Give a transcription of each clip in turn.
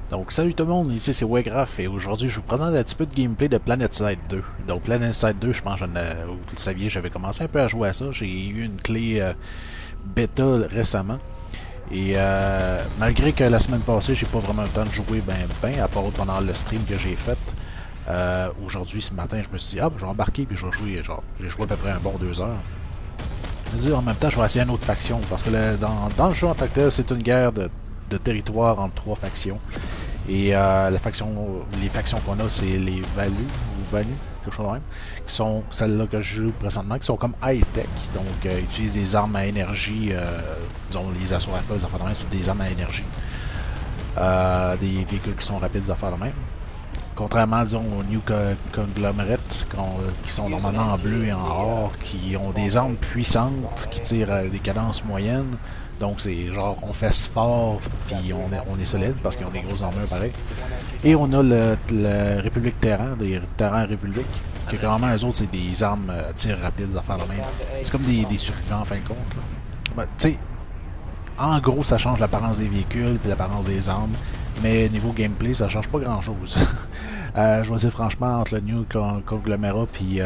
Donc salut tout le monde, ici c'est Wegraph et aujourd'hui je vous présente un petit peu de gameplay de PlanetSide 2. Donc PlanetSide 2, je pense que vous le saviez, j'avais commencé un peu à jouer à ça. J'ai eu une clé bêta récemment. Et malgré que la semaine passée j'ai pas vraiment le temps de jouer ben à part pendant le stream que j'ai fait. Aujourd'hui, ce matin, je me suis dit, ah, ben, je vais embarquer puis je vais jouer, genre, j'ai joué à peu près un bon 2 heures. Je me dis, en même temps, je vais essayer une autre faction, parce que dans le jeu en tant que tel, c'est une guerre de territoire entre trois factions. Et les factions qu'on a, c'est les Valu, quelque chose de même, qui sont celles-là que je joue présentement, qui sont comme high-tech, donc utilisent des armes à énergie, disons les assauts rifles, des affaires de même, sont des armes à énergie. Des véhicules qui sont rapides, des affaires de même. Contrairement, disons, aux New Conglomerate, qui sont normalement en bleu et en or, qui ont des armes puissantes, qui tirent à des cadences moyennes. Donc, c'est genre, on fesse fort, puis on est solide, parce qu'ils ont des grosses armures pareil. Et on a le République Terran, des Terran République, que carrément, eux autres, c'est des armes à tir rapide, des affaires de même. C'est comme des survivants, en fin de compte. Ben, tu sais, en gros, ça change l'apparence des véhicules, puis l'apparence des armes. Mais niveau gameplay, ça change pas grand chose. Je vois dire franchement entre le New Conglomerat puis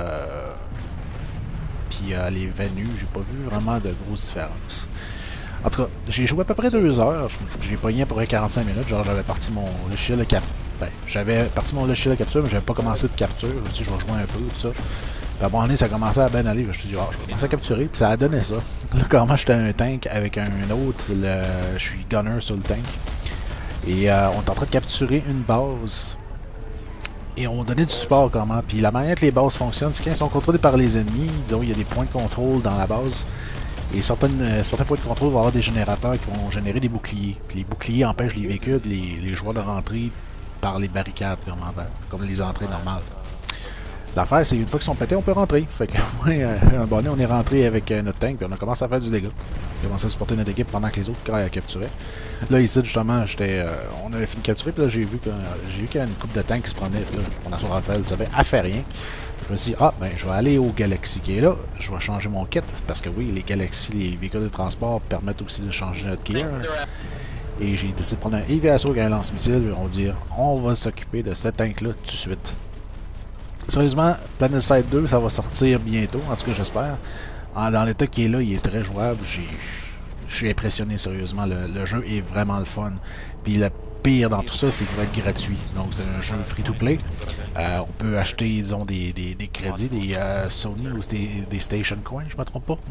les Venus, j'ai pas vu vraiment de grosses différences. En tout cas, j'ai joué à peu près 2 heures. J'ai pogné à peu près 45 minutes. Genre, j'avais parti mon logiciel de capture. Ben, j'avais parti mon logiciel de capture, mais j'avais pas commencé de capture. Je me suis dit, je vais jouer un peu, tout ça. Puis à un moment donné, ça commençait à bien aller. Je me suis dit, ah, je vais commencer à capturer. Puis ça a donné ça. Là, comment j'étais un tank avec un autre, je suis gunner sur le tank. Et on est en train de capturer une base. Et on donnait du support comment. Puis la manière que les bases fonctionnent, c'est qu'ils sont contrôlés par les ennemis. Disons, il y a des points de contrôle dans la base. Et certains points de contrôle vont avoir des générateurs qui vont générer des boucliers. Puis les boucliers empêchent les véhicules, les joueurs de rentrer par les barricades, comme les entrées normales. L'affaire, c'est une fois qu'ils sont pétés, on peut rentrer. Fait que, ouais, un bonnet, on est rentré avec notre tank, puis on a commencé à faire du dégât. On a commencé à supporter notre équipe pendant que les autres capturaient. Là, ici, justement, on avait fini de capturer, puis là, j'ai vu qu'il y a une coupe de tanks qui se prenait. Là, on a sur Raphaël, tu savais, elle fait rien. Je me suis dit, ah, ben, je vais aller au Galaxy qui est là. Je vais changer mon kit, parce que oui, les Galaxy, les véhicules de transport permettent aussi de changer notre gear. Et j'ai décidé de prendre un EVSO avec un lance-missile, on va dire, on va s'occuper de ce tank-là tout de suite. Sérieusement, PlanetSide 2, ça va sortir bientôt, en tout cas j'espère. Dans l'état qui est là, il est très jouable. Je suis impressionné sérieusement. Le jeu est vraiment le fun. Puis le pire dans tout ça, c'est qu'il va être gratuit. Donc c'est un jeu free-to-play. On peut acheter, disons, des crédits, des Sony ou des Station Coins, je ne me trompe pas.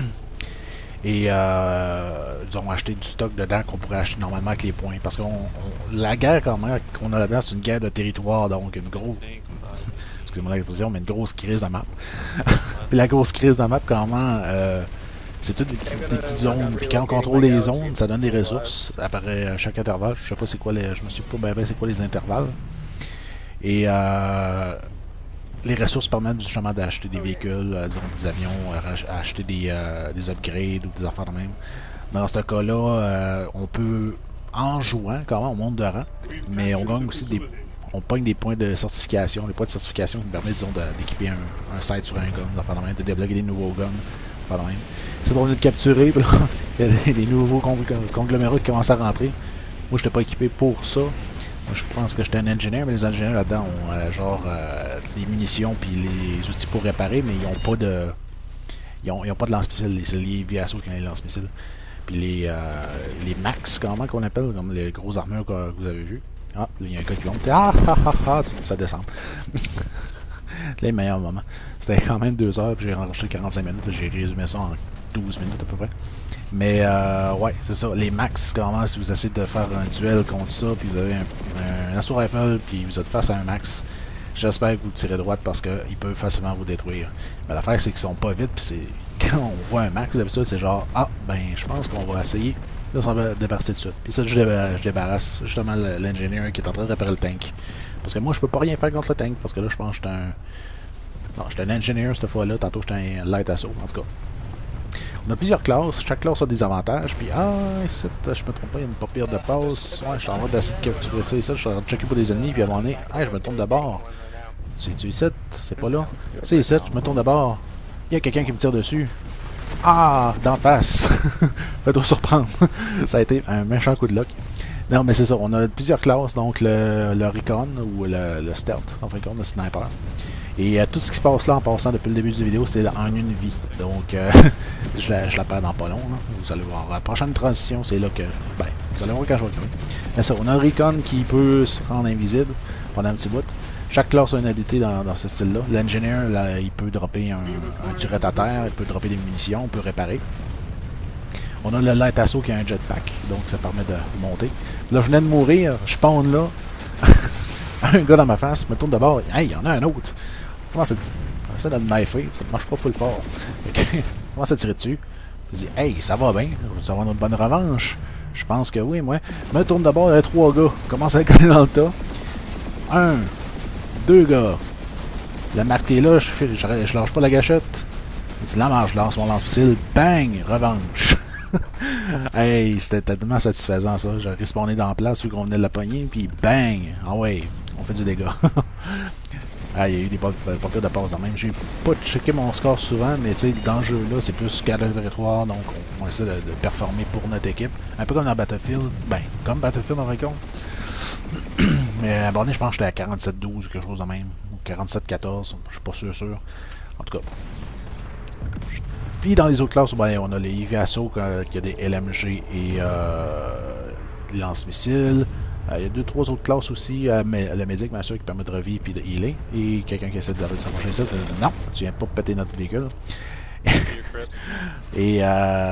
Et disons, acheter du stock dedans qu'on pourrait acheter normalement avec les points. Parce que la guerre quand même qu'on a là-dedans, c'est une guerre de territoire, donc une grosse... excusez-moi l'expression, mais une grosse crise de map. Puis la grosse crise de map, comment c'est toutes des petites zones. Puis quand on contrôle les zones, ça donne des ressources. Ça apparaît à chaque intervalle. Je sais pas c'est quoi je me suis pas bien c'est quoi les intervalles. Et les ressources permettent justement d'acheter des véhicules, disons des avions, acheter des upgrades ou des affaires de même. Dans ce cas-là, on peut, en jouant, quand même, on monte de rang, mais on gagne aussi on pogne des points de certification. Les points de certification qui permettent, disons, d'équiper un sight sur un gun, de débloquer des nouveaux guns. C'est drôle de capturer, puis là, il y a des nouveaux conglomérats qui commencent à rentrer. Moi, je n'étais pas équipé pour ça. Moi, je pense que j'étais un ingénieur, mais les ingénieurs là-dedans ont des munitions puis les outils pour réparer, mais ils n'ont pas de. Ils ont pas de lance-missiles. C'est les VSO qui ont les lance-missiles. Puis les Max, comment qu'on appelle, comme les grosses armures que vous avez vues. Ah, là, il y a un gars qui monte. Ah, ah, ah, ah, ça descend. Les meilleurs moments. C'était quand même 2 heures, puis j'ai enregistré 45 minutes. J'ai résumé ça en 12 minutes à peu près. Mais, ouais, c'est ça. Les max, comment, si vous essayez de faire un duel contre ça, puis vous avez un assaut rifle, puis vous êtes face à un max, j'espère que vous tirez droite parce qu'ils peuvent facilement vous détruire. Mais l'affaire, c'est qu'ils sont pas vite, puis c'est. Quand on voit un max, d'habitude, c'est genre, ah, ben, je pense qu'on va essayer. Là, ça va débarrasser tout de suite. Puis ça, je débarrasse justement l'ingénieur qui est en train de réparer le tank. Parce que moi, je peux pas rien faire contre le tank. Parce que là, je pense que j'étais un. Non, j'étais un ingénieur cette fois-là. Tantôt, j'étais un light assaut. En tout cas. On a plusieurs classes. Chaque classe a des avantages. Puis, ici, je me trompe pas, il y a une pas pire de passe. Ouais, je suis en train d'essayer de capturer ça. Je suis en train de checker pour les ennemis. Puis à un moment donné, je me tourne de bord. C'est-tu ici? C'est pas là? C'est ici, je me tourne de bord. Il y a quelqu'un qui me tire dessus. Ah, d'en face. Faites-vous surprendre. Ça a été un méchant coup de luck. Non, mais c'est ça. On a plusieurs classes. Donc, le Recon ou le Stealth, en fin de compte, le Sniper. Et tout ce qui se passe là en passant depuis le début de la vidéo, c'était en une vie. Donc, je la perds dans pas long. Là. Vous allez voir. La prochaine transition, c'est là que... Ben, vous allez voir quand je vais crever. Mais ça, on a un Recon qui peut se rendre invisible pendant un petit bout. Chaque classe a une habilité dans ce style-là. L'Engineer, là, il peut dropper un turret à terre, il peut dropper des munitions, il peut réparer. On a le Light Assault qui a un jetpack, donc ça permet de monter. Là, je venais de mourir, je spawn là. Un gars dans ma face, je me tourne de bord, hey, il y en a un autre. Je commence à le knifer, ça ne marche pas full fort. Je commence à tirer dessus. Je dis, hey, ça va bien, ça va avoir une bonne revanche. Je pense que oui, moi. Je me tourne de bord, il y a 3 gars. Je commence à coller dans le tas. 1, 2 gars. La marque est là, je lâche pas la gâchette. C'est la marche, je lance mon lance-missile. Bang! Revanche. Hey, c'était tellement satisfaisant ça. J'ai respawné dans la place vu qu'on venait de la pogner, puis bang! Ah ouais, on fait du dégât. Ah, il y a eu des portées de passe en même. J'ai pas checké mon score souvent, mais tu sais, dans ce jeu-là, c'est plus cadre de territoire, donc on essaie de performer pour notre équipe. Un peu comme dans Battlefield. Ben, comme Battlefield en vrai compte. Mais à Borné, je pense que j'étais à 47-12 ou quelque chose de même. Ou 47-14, je suis pas sûr. En tout cas. Puis dans les autres classes, ben, on a les Heavy Assault qui a des LMG et des lance-missiles. Il y a 2-3 autres classes aussi. Le médic, bien sûr, qui permet de revivre et de healer. Et quelqu'un qui essaie de s'approcher ça, c'est non, tu viens pas péter notre véhicule. Et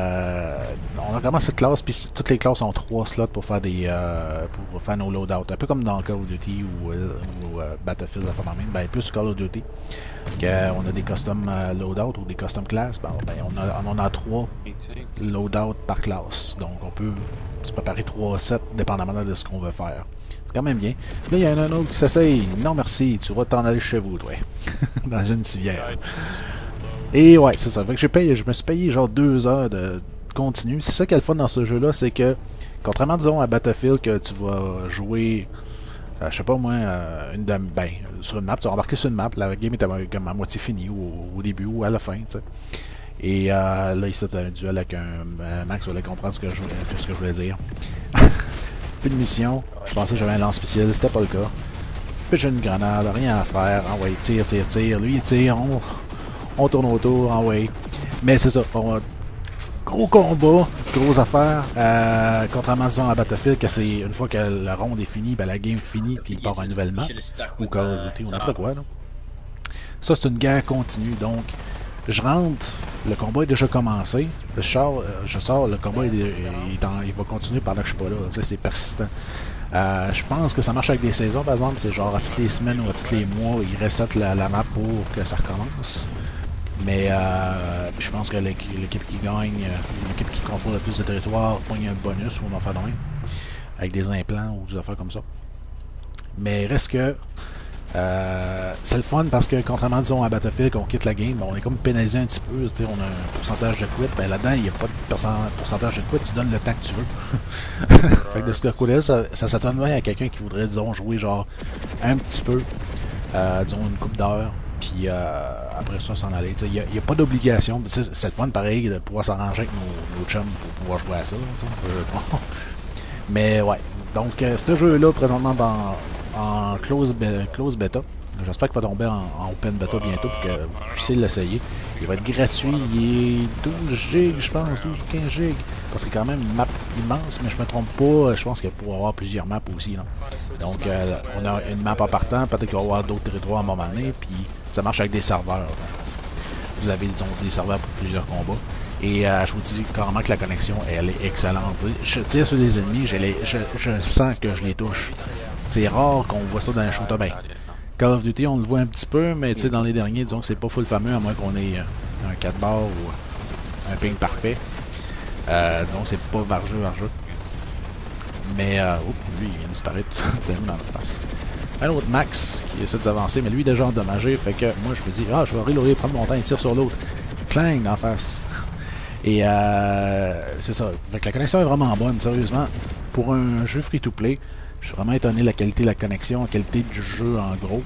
on a vraiment cette classe, puis toutes les classes ont 3 slots pour faire pour faire nos loadouts. Un peu comme dans Call of Duty ou Battlefield, ben, plus Call of Duty. On a des custom loadouts ou des custom classes, ben, on a 3 loadouts par classe. Donc on peut se préparer 3 sets dépendamment de ce qu'on veut faire. C'est quand même bien. Là, il y en a un autre qui s'essaye. Non merci, tu vas t'en aller chez vous, toi. Dans une civière. Et ouais, c'est ça. Fait que je me suis payé genre 2 heures de continu. C'est ça qui est le fun dans ce jeu-là, c'est que, contrairement, disons, à Battlefield, que tu vas jouer, je sais pas moi, sur une map, tu vas embarquer sur une map, la game est comme à moitié finie, au début ou à la fin, tu sais. Et là, ici, tu as un duel avec un Max, vous allez comprendre ce que je voulais dire. Plus de mission. Je pensais que j'avais un lance-missile, c'était pas le cas. Puis j'ai une grenade, rien à faire. Ah ouais, tire. Lui, il tire, on tourne autour, ah ouais. Mais c'est ça, gros combat, grosse affaire. Contrairement disons, à Battlefield, que c'est une fois que la ronde est finie, ben, la game finit, puis il part à une nouvelle map. Ou Call of Duty, ou n'importe quoi. Là. Ça, c'est une guerre continue. Donc, je rentre, le combat est déjà commencé. Je sors, le combat il va continuer pendant que je suis pas là. C'est persistant. Je pense que ça marche avec des saisons, par exemple. C'est genre à toutes les semaines ou à tous les mois, ils resettent la map pour que ça recommence. Mais je pense que l'équipe qui gagne, l'équipe qui contrôle le plus de territoire, pogne un bonus ou on va faire de même. Avec des implants ou des affaires comme ça. Mais reste que c'est le fun parce que contrairement disons à Battlefield qu'on quitte la game, ben, on est comme pénalisé un petit peu, on a un pourcentage de quit, ben là-dedans il n'y a pas de pourcentage de quit, tu donnes le temps que tu veux. Fait que de ce côté-là, ça s'attend bien à quelqu'un qui voudrait disons jouer genre un petit peu, disons une couple d'heures, puis après ça s'en aller. Il n'y a pas d'obligation, c'est le fun pareil de pouvoir s'arranger avec nos chums pour pouvoir jouer à ça. Mais ouais, donc ce jeu-là présentement en close beta. J'espère qu'il va tomber en open beta bientôt pour que vous puissiez l'essayer. Il va être gratuit, il est 12 GB, je pense, 12 ou 15 GB. Parce que c'est quand même une map immense, mais je me trompe pas, je pense qu'il va pouvoir avoir plusieurs maps aussi. Là. Donc on a une map en partant, peut-être qu'il va y avoir d'autres territoires à un moment donné, puis ça marche avec des serveurs. Vous avez disons, des serveurs pour plusieurs combats. Et je vous dis carrément que la connexion, elle est excellente. Je tire sur des ennemis, je sens que je les touche. C'est rare qu'on voit ça dans un shooter. Ben, Call of Duty, on le voit un petit peu, mais dans les derniers, disons que c'est pas full fameux, à moins qu'on ait un 4 bar ou un ping parfait. Disons que c'est pas vargeux. Mais, lui, il vient de disparaître dans la face. Un autre Max qui essaie d'avancer, mais lui, déjà endommagé. Fait que moi, je me dis, je vais reloader, prendre mon temps et tirer sur l'autre. Clang d'en face. Et c'est ça. Fait que la connexion est vraiment bonne, sérieusement. Pour un jeu free-to-play, je suis vraiment étonné de la qualité de la connexion, la qualité du jeu en gros.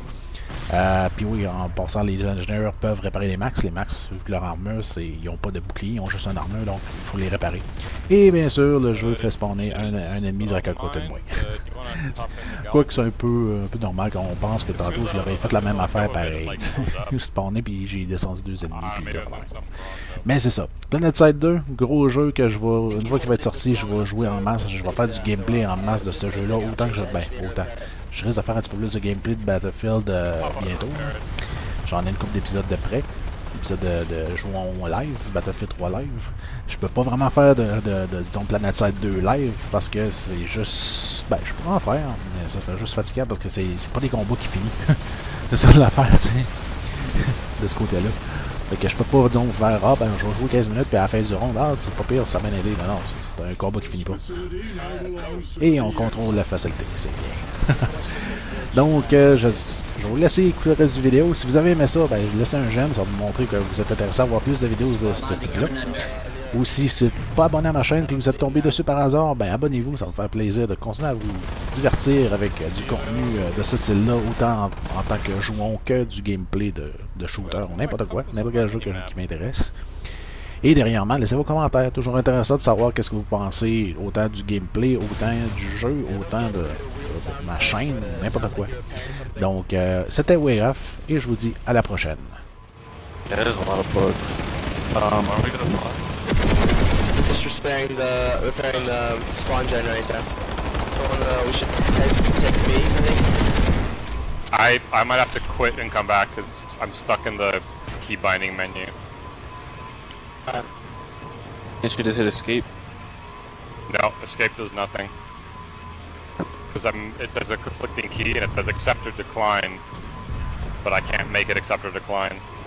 Puis oui, en passant, les ingénieurs peuvent réparer les max. Les max, vu que leur armure, ils n'ont pas de bouclier, ils ont juste une armure, donc il faut les réparer. Et bien sûr, le jeu fait spawner un ennemi direct à côté de moi. Quoique c'est un peu normal quand on pense que tantôt je leur ai fait la même affaire pareil. Je spawné puis j'ai descendu 2 ennemis. Mais c'est ça. PlanetSide 2, gros jeu que je vais. Une fois qu'il va être sorti, je vais jouer en masse. Je vais faire du gameplay en masse de ce jeu-là. Autant que je. Ben, autant. Je risque de faire un petit peu plus de gameplay de Battlefield bientôt. J'en ai une couple d'épisodes de près. Épisode de jouons live, Battlefield 3 live. Je peux pas vraiment faire disons, PlanetSide 2 live parce que c'est juste. Ben, je pourrais en faire, mais ça serait juste fatigant parce que c'est pas des combats qui finissent. C'est ça l'affaire, tu sais. De ce côté-là. Fait que je peux pas, disons, faire ah ben je vais jouer 15 minutes puis à la fin du round, ah c'est pas pire, ça m'a aidé. Non, c'est un combat qui finit pas. Et on contrôle la facilité, c'est bien. Donc, je vais vous laisser écouter le reste du vidéo. Si vous avez aimé ça, ben, laissez un j'aime, ça va vous montrer que vous êtes intéressé à voir plus de vidéos de ce type-là. Ou si vous n'êtes pas abonné à ma chaîne et que vous êtes tombé dessus par hasard, ben abonnez-vous, ça va me faire plaisir de continuer à vous divertir avec du contenu de ce style-là, autant en tant que joueur que du gameplay de shooter, n'importe quoi, n'importe quel jeu qui m'intéresse. Et dernièrement, laissez vos commentaires, toujours intéressant de savoir qu'est-ce que vous pensez, autant du gameplay, autant du jeu, autant de ma chaîne, n'importe quoi. Donc, c'était WayOff et je vous dis à la prochaine. Yeah, there's a lot of bugs. Are we gonna fly? Just repairing the spawn generator. So we should take B, I think. I might have to quit and come back because I'm stuck in the key binding menu. Can't you just hit escape? No, escape does nothing. Because it says a conflicting key and it says accept or decline, but I can't make it accept or decline.